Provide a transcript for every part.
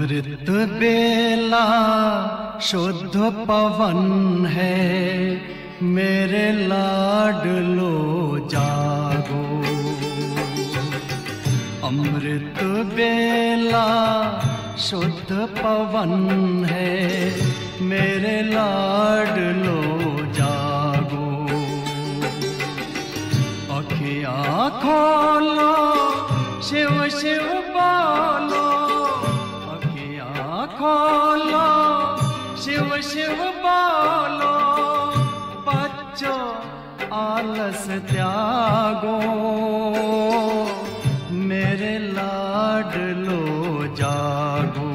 अमृत बेला शुद्ध पवन है, मेरे लाडलो जागो। अमृत बेला शुद्ध पवन है, मेरे लाडलो जागो। अखियाँ खोलो, शिव शिव बोलो, अखियाँ खोलो, शिव शिव बोलो। बच्चों आलस त्यागो, मेरे लाडलो जागो।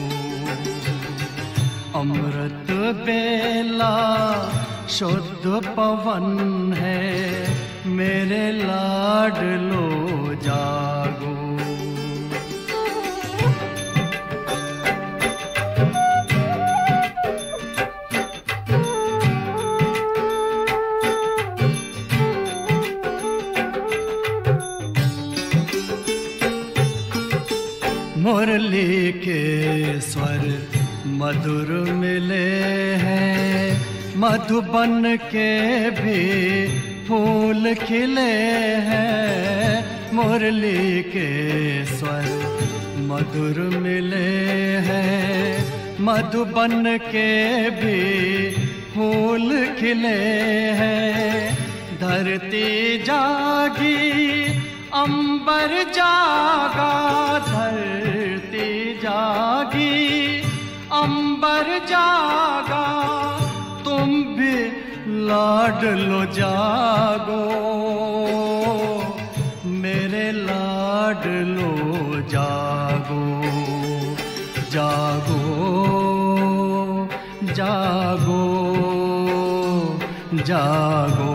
अमृत बेला शुद्ध पवन है, मेरे लाडलो जागो। मुरली के स्वर मधुर मिले हैं, मधुबन के भी फूल खिले हैं। मुरली के स्वर मधुर मिले हैं, मधुबन के भी फूल खिले हैं। धरती जागी, अंबर जागा, धरती जागी, अंबर जागा। तुम भी लाडलो जागो, मेरे लाडलो जागो। जागो जागो जागो।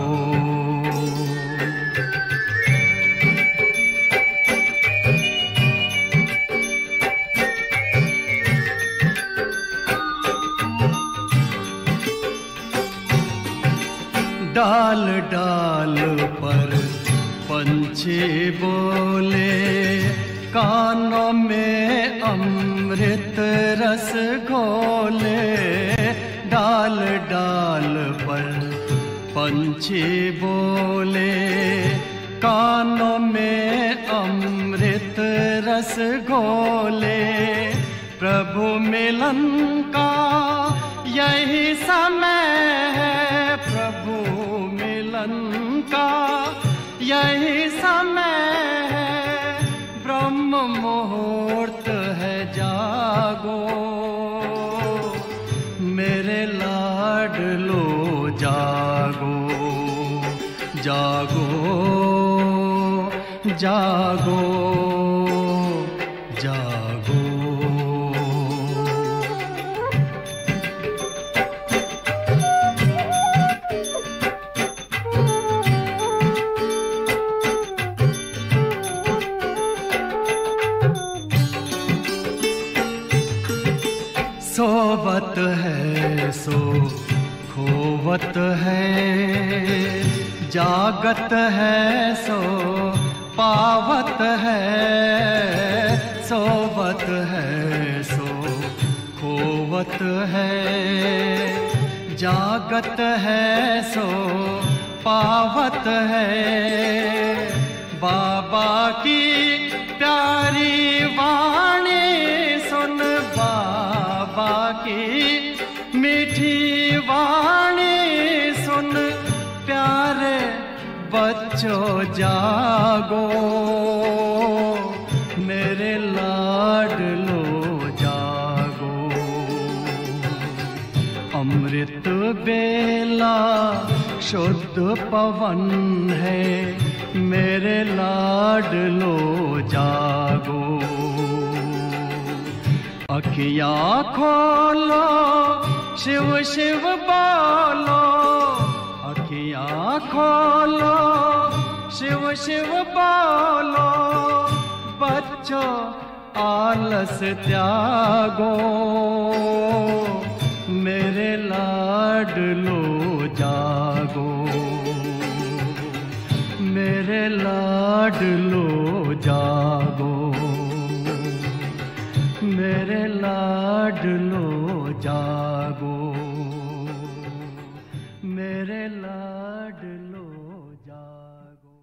डाल डाल पर पंछी बोले, कानों में अमृत रस घोले। डाल डाल पर पंछी बोले, कानों में अमृत रस घोले। प्रभु मिलन का यही समय है, प्रभु मिलन का यही समय है। ब्रह्म मुहूर्त है, जागो, मेरे लाडलो जागो। जागो जागो जागो। सोवत है सो खोवत है, जागत है सो पावत है। सोवत है सो खोवत है, जागत है सो पावत है। बाबा की प्यारी वाणी सुन, बाबा की मीठी वाणी सुन। प्यारे बच्चों जागो, मेरे लाडलो जागो। अमृत बेला शुद्ध पवन है, मेरे लाडलो जागो। अखियाँ खोलो, शिव शिव बोलो, अखियाँ खोलो, शिव शिव बोलो। बच्चों आलस त्यागो, मेरे लाडलो जागो। मेरे लाडलो जागो, मेरे लाडलो जागो।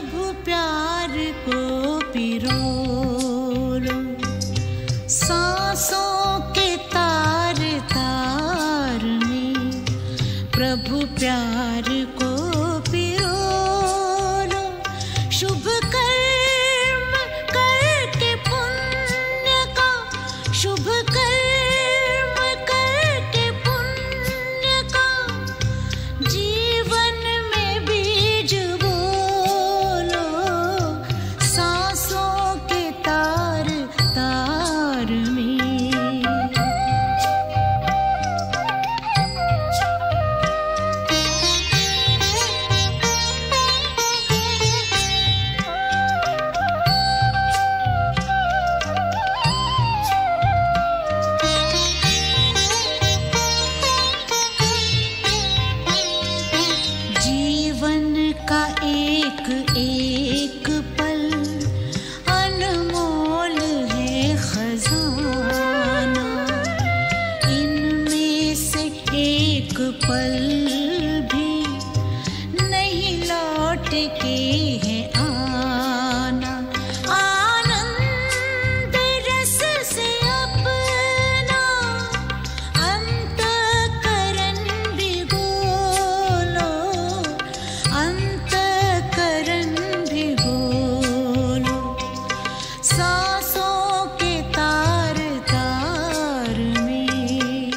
प्रभु प्यार को पिरो लो, सांसों के तार तार में प्रभु प्यार को पिरो लो। शुभ कर्म करके पुण्य का, शुभ कर्म करके पुण्य का जीवन में बीज बोलो, सांसों के तार तार में। जीवन का एक एक पल अनमोल है खजाना, इनमें से एक पल भी नहीं लौट के है आना। आनंद रस से अपना अंतःकरण भिगो लो, अंतःकरण भिगो लो, सांसों के तार तार में।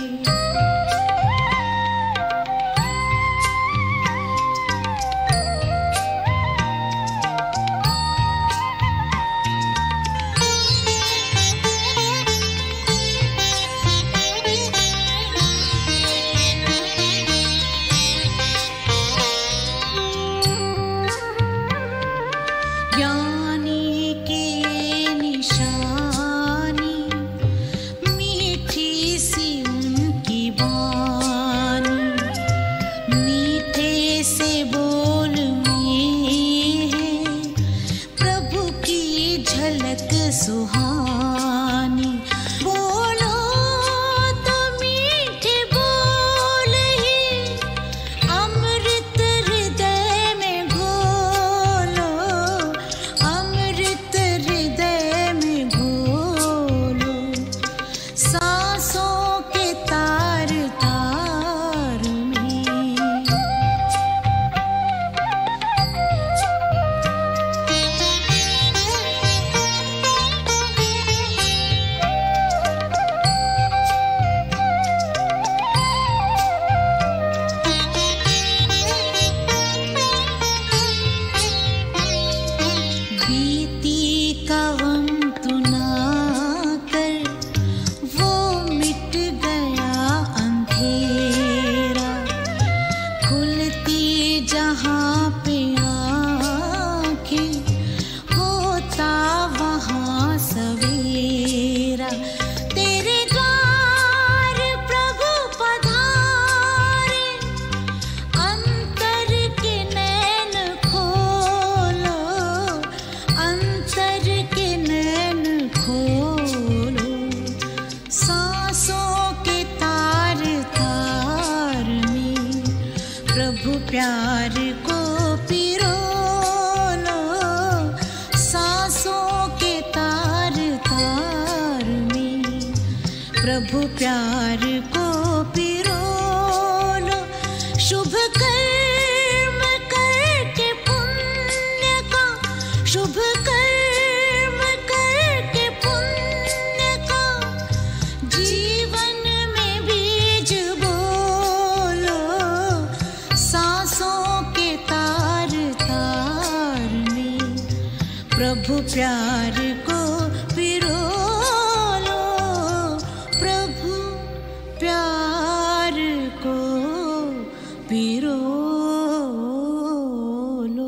ज्ञानी की निशानी, मीठी सी उनकी वाणी, मीठे से बोल में है प्रभु की झलक सुहानी। बोलो तो मीठे बोल ही अमृत हृदय में घोलो, अमृत हृदय में घोलो, सांसों के तार तार में। बीती कवम तुना कर वो मिट गया अंधेरा, खुलती जहाँ पे आँखें होता वहाँ सवेरा। तेरे द्वार प्रभु पधारे, अंतर के नैन खोलो, अंतर के नैन खोलो, सांसों के तार तार में प्रभु प्यार को पिरो लो, सांसों के तार तार में प्रभु प्यार को पिरो लो। शुभ कर्म करके पुण्य का, शुभ कर्म करके पुण्य का जीवन में बीज बोलो, सांसों के तार तार में प्रभु प्यार को पिरो लो, प्रभु प्यार को पिरो लो।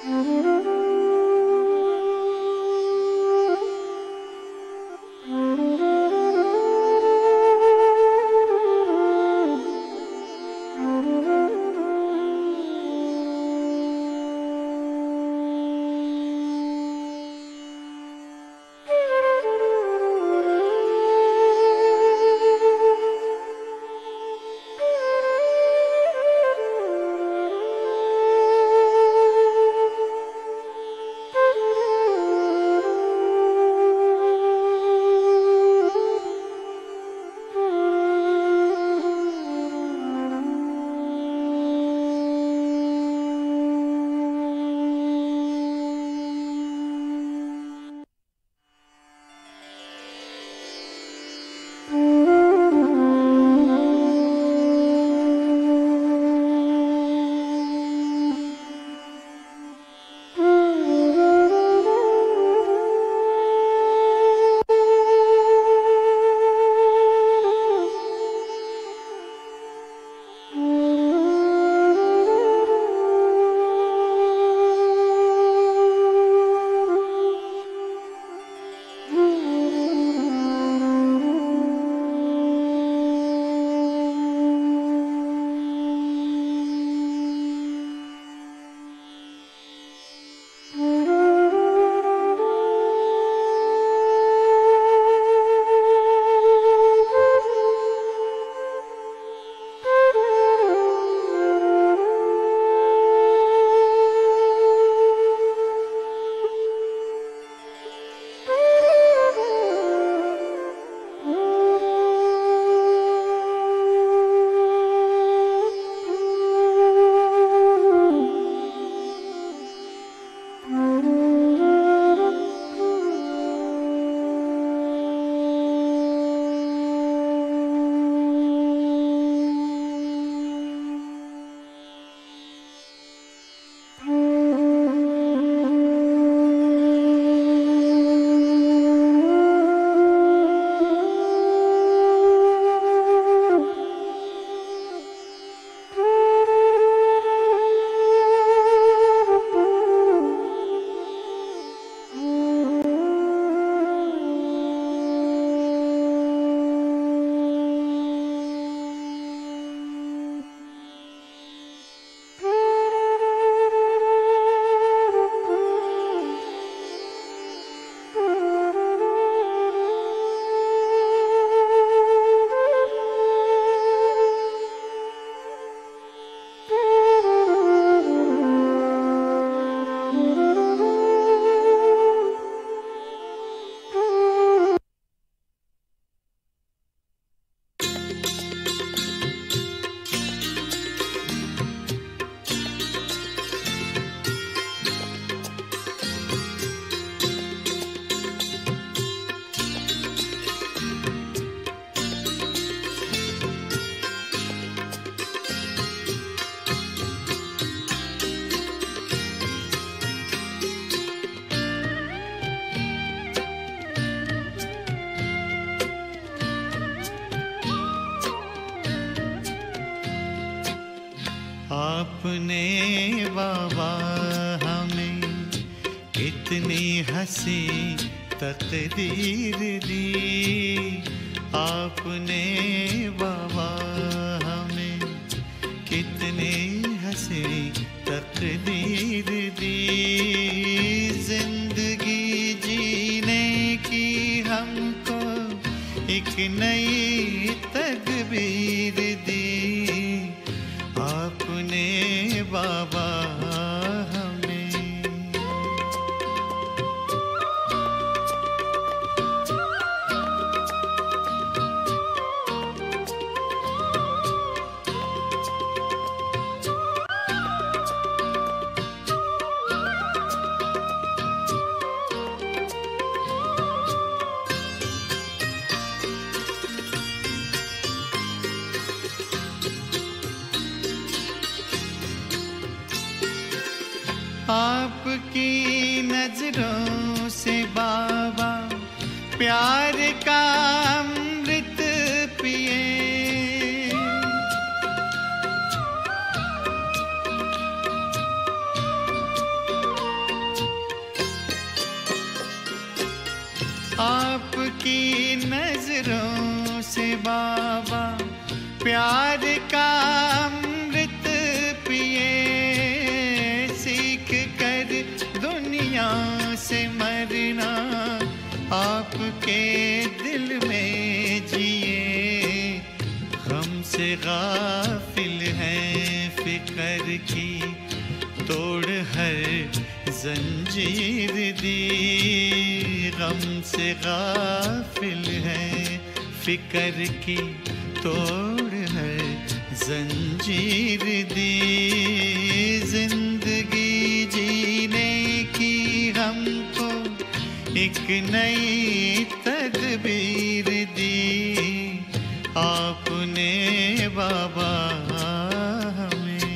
आपने बाबा हमें कितनी हंसी तकदीर दी, आपने बाबा हमें कितनी हंसी तकदीर दी, जिंदगी जीने की हमको एक नई तकदीर दी, आपने बाबा आपकी नजरों से बाबा प्यार का अमृत पिए, से बाबा प्यार का अमृत पिए, सीख कर दुनिया से मरना आपके दिल में जिए। हमसे गाफिल हैं फिक्र की, तोड़ हर जंजीर दी। गम से गाफिल हैं फिक्र की, तोड़ हर जंजीर दी। जिंदगी जीने की हमको एक नई तदबीर दी आपने बाबा हमें।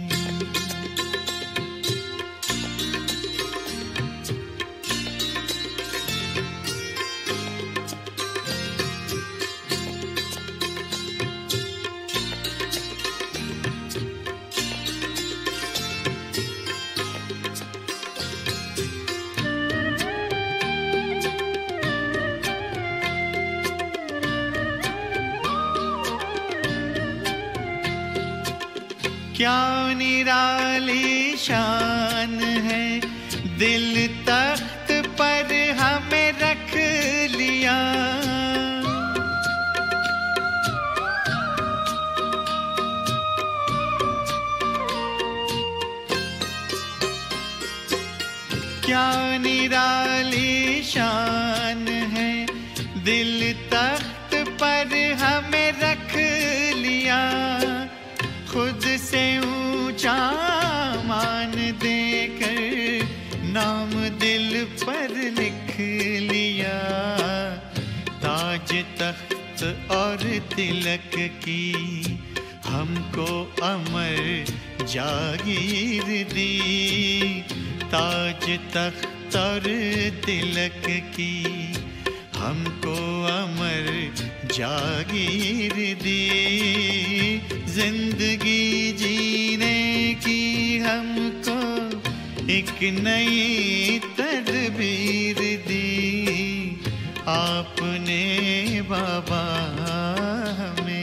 क्या निराली शान है, दिल तख्त पर हमें रख लिया। क्या निराली शान है, दिल तख्त पर हमें रख लिया। खुद से ऊंचा मान देकर नाम दिल पर लिख लिया। ताज तख्त और तिलक की हमको अमर जागीर दी। ताज तख्त और तिलक की हमको अमर जागीर दी। जिंदगी जीने की हमको एक नई तदबीर दी आपने बाबा हमें।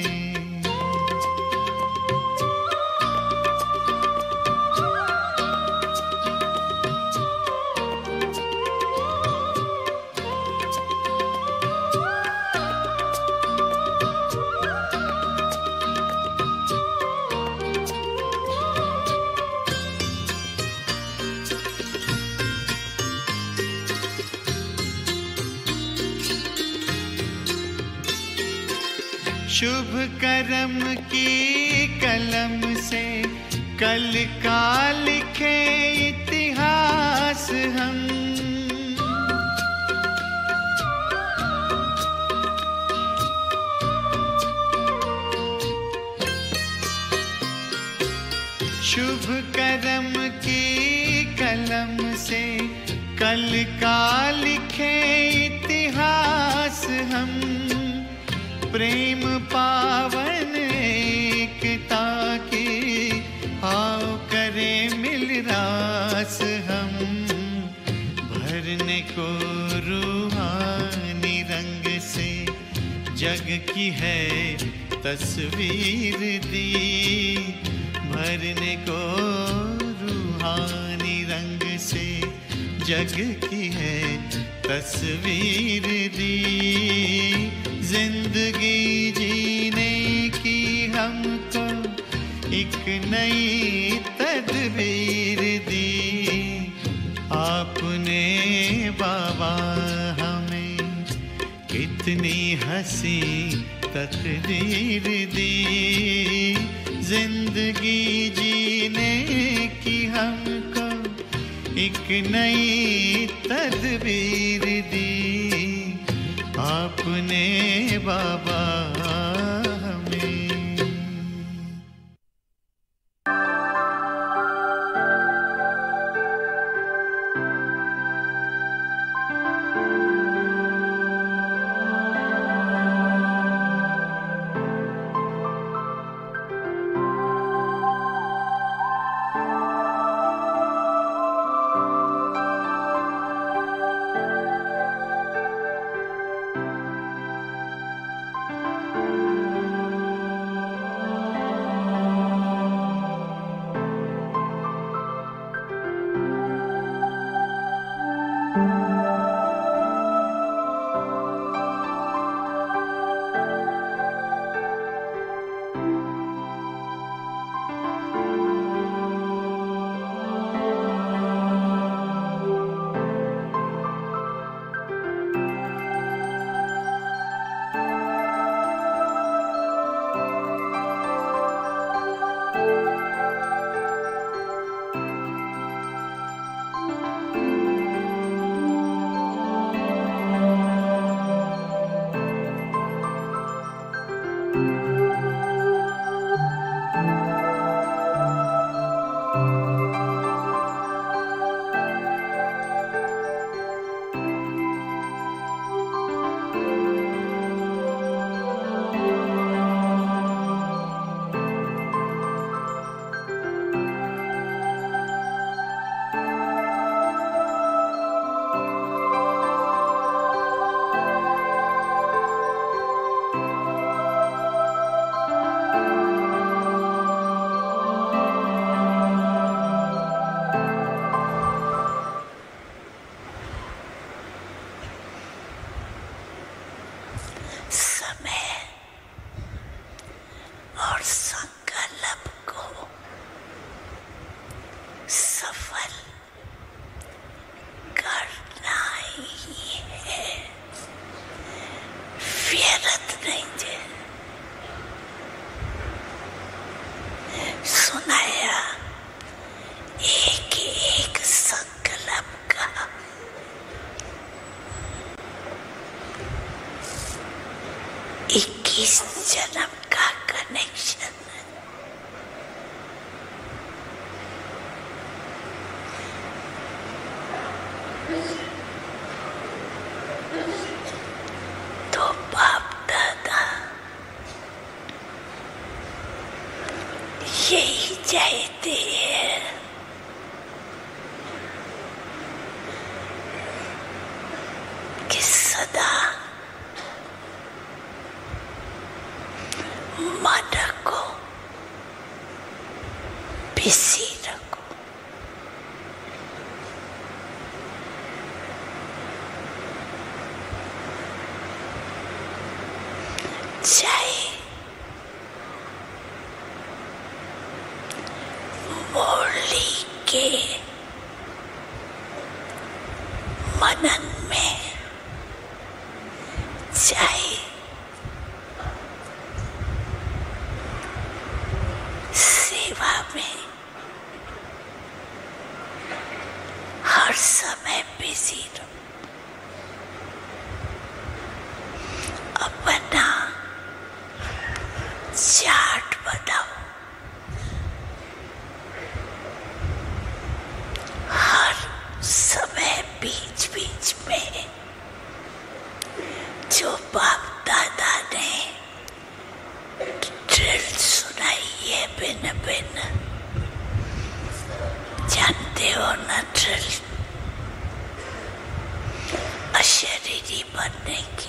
शुभ करम की कलम से कल का लिखे इतिहास हम। शुभ करम की कलम से कल का लिखे इतिहास हम। प्रेम पावन एकता की आओ करे मिल रास हम। भरने को रूहानी रंग से जग की है तस्वीर दी। भरने को रूहानी रंग से जग की है तस्वीर दी। जिंदगी जीने की हमको एक नई तदबीर दी आपने बाबा हमें। कितनी हंसी तकदीर दी। जिंदगी जीने की हमको एक नई तदबीर दी आपने बाबा हमें। व्यर्थ नहीं है। सुनाया एक एक संकल्प का, 21 जन्म का कनेक्शन। तो बाप दादा यही चाहते हैं कि सदा मन को बिजी रखो। चाहे मुरली के मनन में, चाहे सेवा में, हर समय बिजी रहो। अपना चार्ट बनाओ, हर समय बीच बीच में जो बाप दादा ने ड्रिल सुनाई है, भिन्न भिन्न, जानते हो ना ड्रिल, अशरीरी बनने की।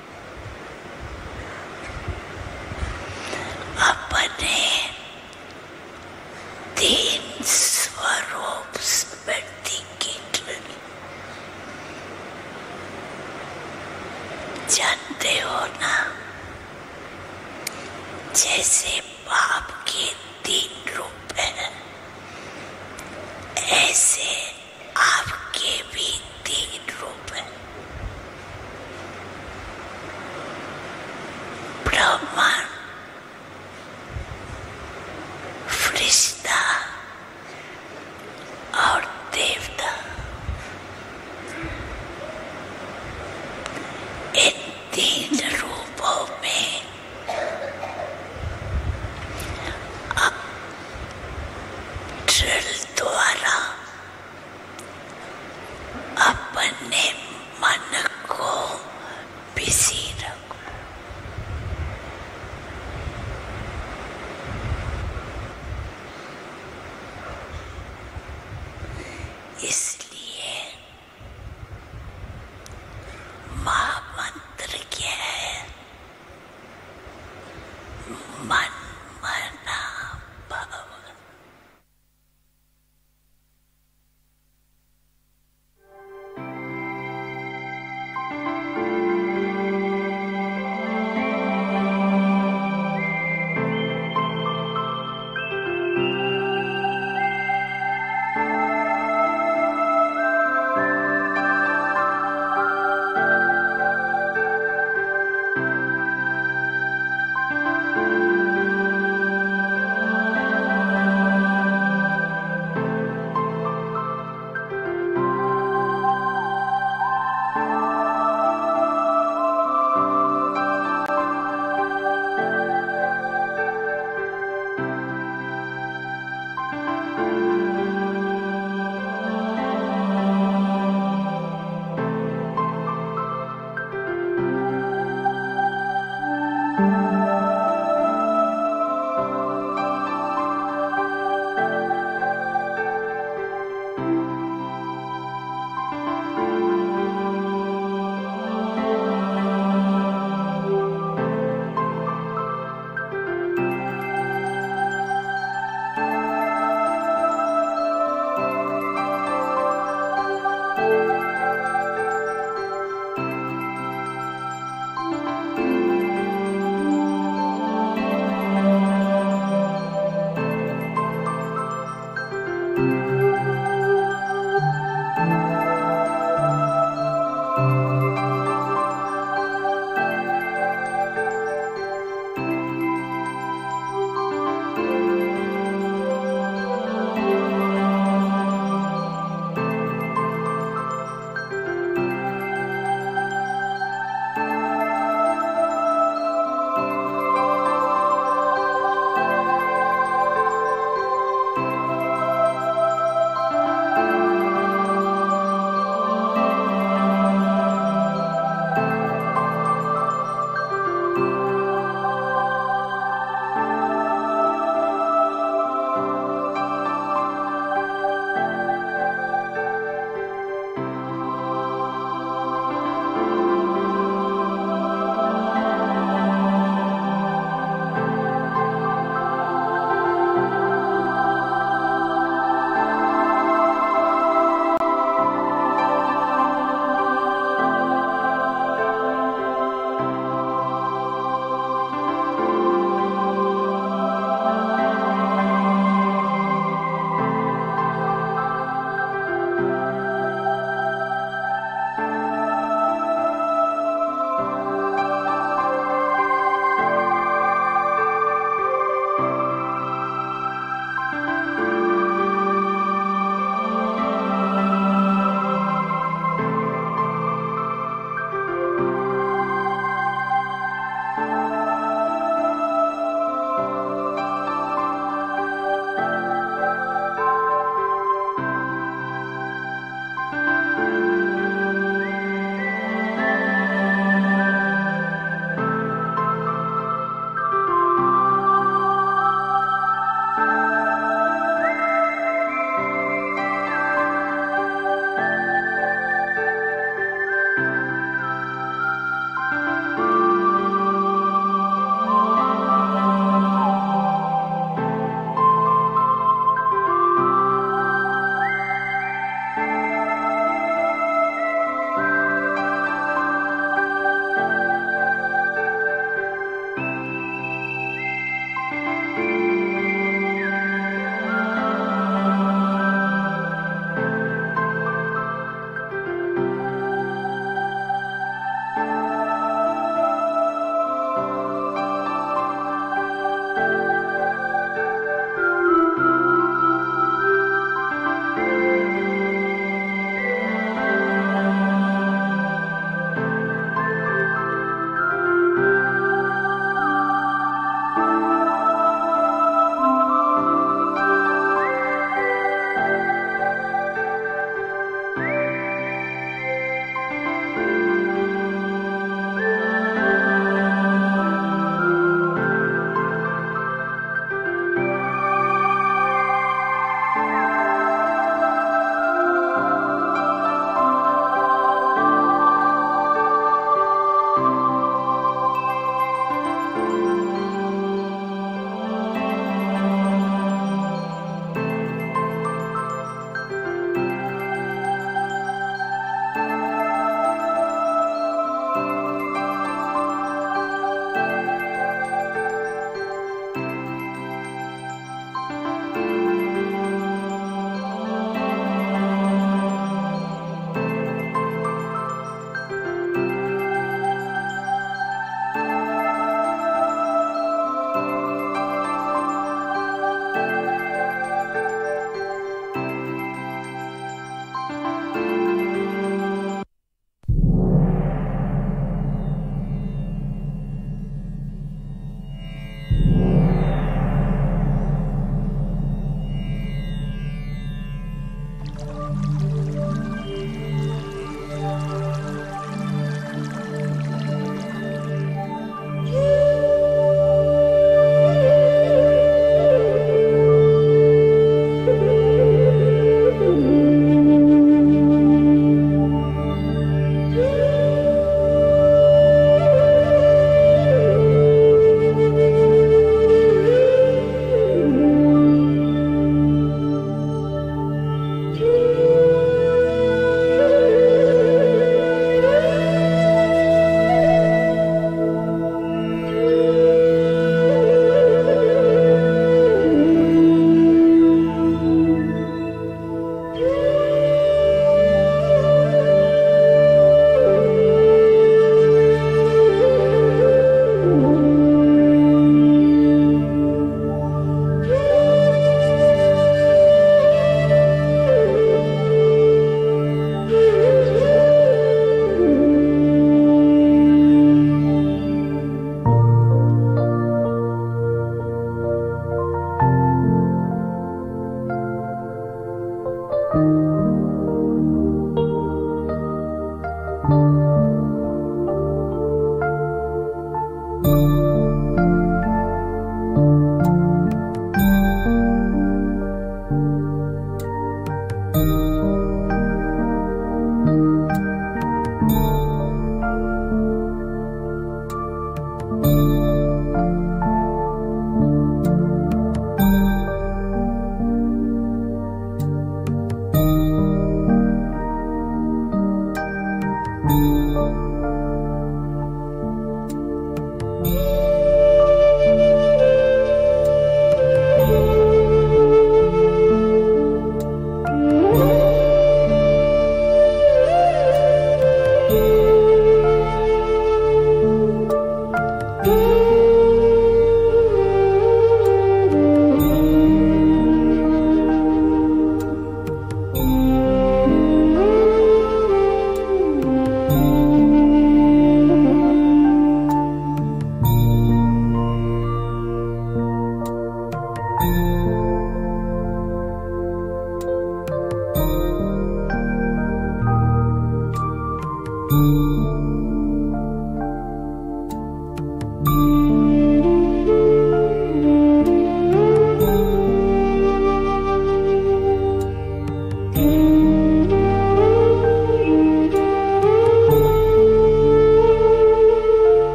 अपने 3 स्वरूप स्मृति की ड्रिल, जानते हो ना, जैसे बाप के 3 रूप हैं, ऐसे आपके भी 3 रूप हैं। ब्रह्मांड, फरिश्ता और देवता, इन 3 रूपों में ड्रिल द्वारा अपने मन को बिजी रखो। इसलिए महामंत्र क्या है? मन मना भव।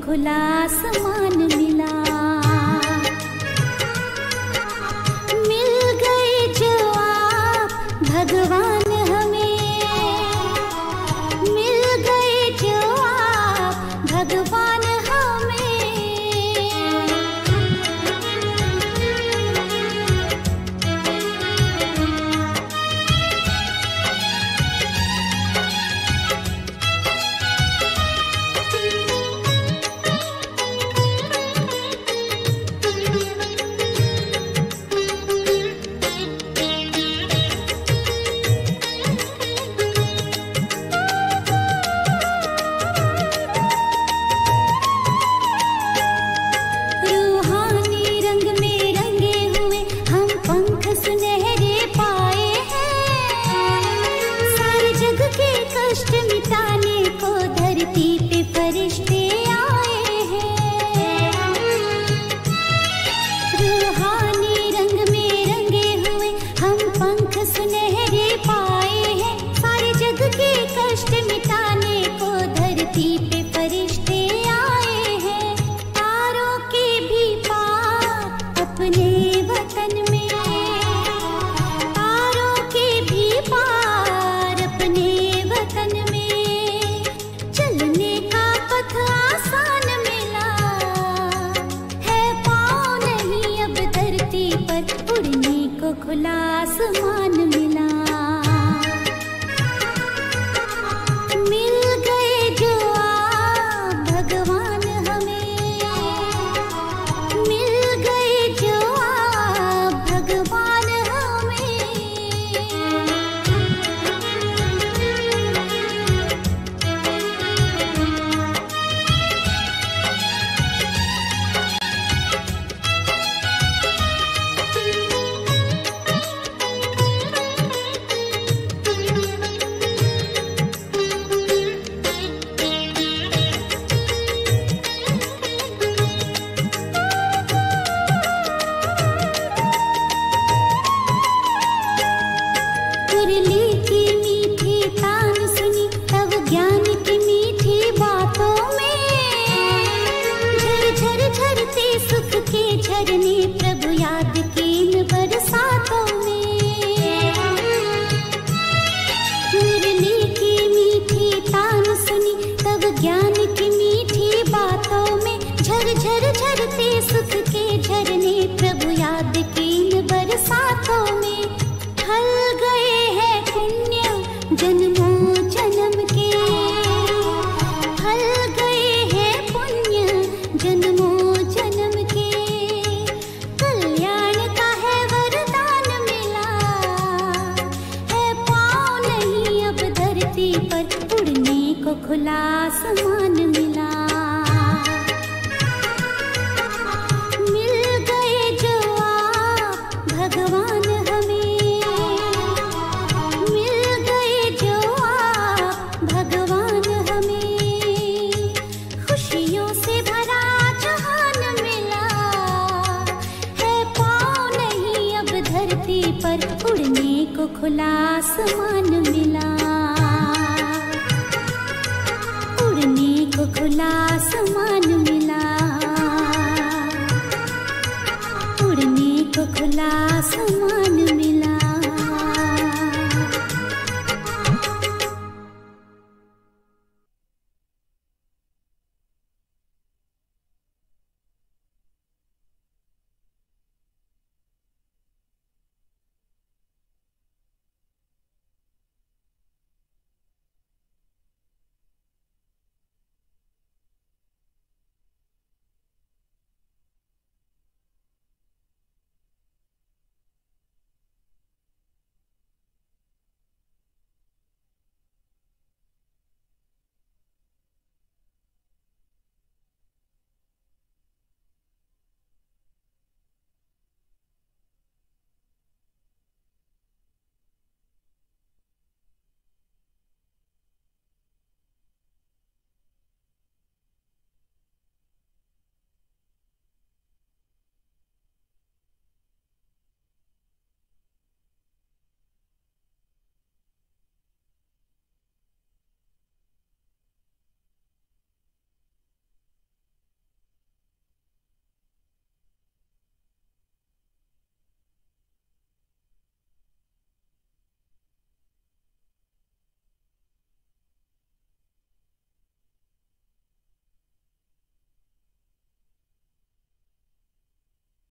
खुला आसमान मिला। मिल गए जो आप भगवान हमें, मिल गए जो आप भगवान हमें। खुला आसमान मिला। मिल गए जो आप भगवान हमें, मिल गए जो आप भगवान हमें। झरने प्रभु याद के इन बरसातों में, मुरली की मीठी तान सुनी तब ज्ञान की मीठी बातों में। झर झरते सुख के झरने प्रभु याद के इन बरसातों में। ढल गए हैं पुण्य जन्मों जन्म के, ढल गए हैं पुण्य जन्मों जन्म के। खुला आसमान मिला। मिल गए जो आप भगवान हमें, मिल गए जो आप भगवान हमें। खुशियों से भरा जहान मिला है, पाँव नहीं अब धरती पर उड़ने को खुला आसमान मिला। खुला आसमान मिला, उड़ने को खुला आसमान।